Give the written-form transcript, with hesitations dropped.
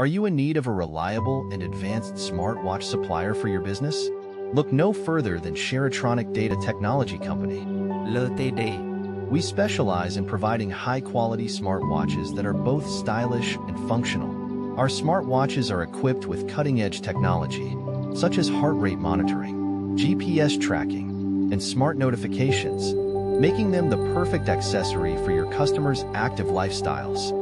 Are you in need of a reliable and advanced smartwatch supplier for your business? Look no further than Sheratronic Data Technology Company. LTD. We specialize in providing high-quality smartwatches that are both stylish and functional. Our smartwatches are equipped with cutting-edge technology, such as heart rate monitoring, GPS tracking, and smart notifications, making them the perfect accessory for your customers' active lifestyles.